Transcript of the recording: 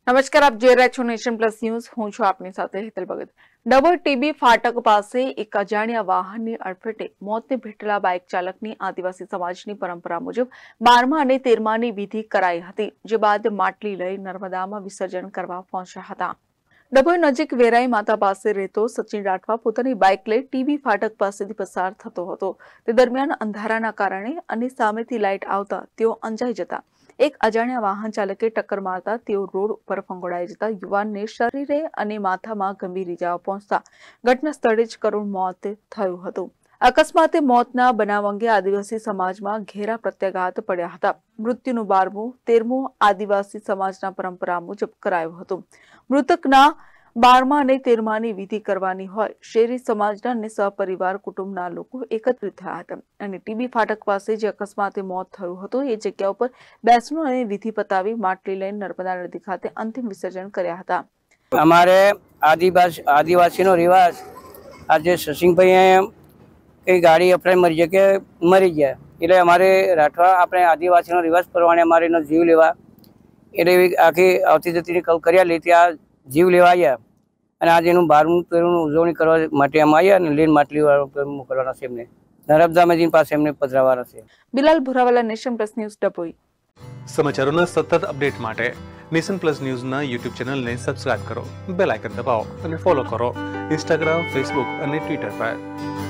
નમસ્કાર, આપ જોઈ રહ્યા છો નેશન પ્લસ ન્યૂઝ. હું છું આપની સાથે હેતલ ભગત. ડબલ ટીબી ફાટક પાસે એક અજાણ્યા વાહનની અડફેટે મોતને ભેટેલા બાઇક ચાલકની આદિવાસી સમાજની પરંપરા મુજબ 12મા અને 13માની વિધિ કરાઈ હતી, જે બાદ માટલી લઈ નર્મદામાં વિસર્જન કરવા પહોંચ્યા હતા. ડભોઈ નજીક વેરાઈ માતા પાસે રહેતો સચિન રાઠવા પોતાની બાઇક લઈ ટીબી ફાટક પાસેથી પસાર થતો હતો. તે દરમિયાન અંધારાના કારણે અને સામેથી લાઇટ આવતા તેઓ અંજાઈ જતા એક અજાણ્યા વાહન ચાલકે ટક્કર મારતા તેઓ રોડ ઉપર ફંગોળાઈ જતા યુવાનને શરીરે અને માથામાં ગંભીર ઇજાઓ પહોંચતા ઘટના સ્થળે જ કરુણ મોત થયું હતું. અકસ્માતે મોતના બનાવ અંગે આદિવાસી સમાજમાં ઘેરા પ્રત્યાઘાત પડ્યા હતા. મૃત્યુનું 12મું 13મું આદિવાસી સમાજના પરંપરા મુજબ કરાયું હતું. મૃતકના 12મા અને 13માની વિધિ કરવાની હોય શેરી સમાજના અને સહપરિવાર કુટુંબના લોકો એકત્રિત થયા હતા અને ટીબી ફાટક પાસે જે અકસ્માતે મોત થયું હતું એ જગ્યા ઉપર બેસણું અને વિધિ પતાવી માટલી લઈને નર્મદા નદી ખાતે અંતિમ વિસર્જન કર્યા હતા. અમારે આદિવાસીનો રિવાજ આજે સસિંગભાઈ કઈ ગાડી અફરાઈ મરી ગયા એટલે અમારે રાઠવા આપણે આદિવાસીનો રિવાજ પ્રમાણે અમારે એનો જીવ લેવા એટલે આખી આવતી જતીની કર્યા લે ત્યાં જીવ લેવા આવ્યા અને આજે એનું 12મું 13મું ઉજવણી કરવા માટે અમે આવ્યા અને લઈને માટલી મોકલવાના છે. એમને નર્મદા નદી પાસે એમને પધરાવવાના છે. Bilal Bhurawala, Nation Plus News, Dabhoi. સમાચારોના સતત અપડેટ માટે નેશન પ્લસ ન્યૂઝના યુટ્યુબ ચેનલને સબસ્ક્રાઇબ કરો, બેલ આઇકન દબાવો અને ફોલો કરો ઇન્સ્ટાગ્રામ, ફેસબુક અને ટ્વિટર પર.